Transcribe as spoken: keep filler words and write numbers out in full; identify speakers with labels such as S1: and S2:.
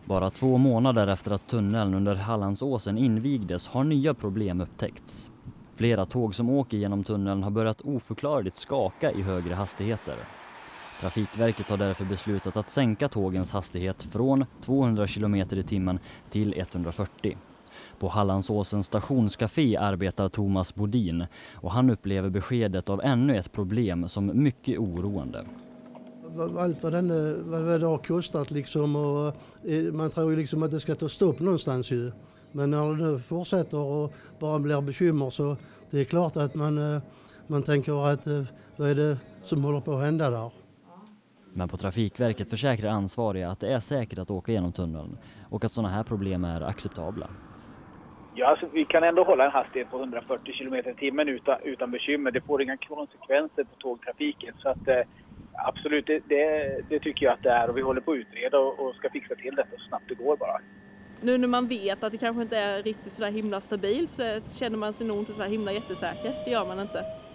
S1: Bara två månader efter att tunneln under Hallandsåsen invigdes har nya problem upptäckts. Flera tåg som åker genom tunneln har börjat oförklarligt skaka i högre hastigheter. Trafikverket har därför beslutat att sänka tågens hastighet från tvåhundra kilometer i timmen till etthundrafyrtio. På Hallandsåsens stationscafé arbetar Thomas Bodin och han upplever beskedet av ännu ett problem som mycket oroande.
S2: Allt vad, den, vad det har kostat liksom, och man tror ju liksom att det ska ta stopp någonstans ju. Men när det fortsätter och bara blir bekymmer så det är klart att man, man tänker att vad är det som håller på att hända där.
S1: Men på Trafikverket försäkrar ansvariga att det är säkert att åka genom tunneln och att sådana här problem är acceptabla.
S3: Ja, alltså, vi kan ändå hålla en hastighet på hundrafyrtio kilometer i timmen utan, utan bekymmer. Det får inga konsekvenser på tågtrafiken. Så att, eh, absolut, det, det, det tycker jag att det är. Och vi håller på att utreda och, och ska fixa till detta så snabbt det går bara.
S4: Nu när man vet att det kanske inte är riktigt så där himla stabilt så känner man sig nog inte så här himla jättesäker. Det gör man inte.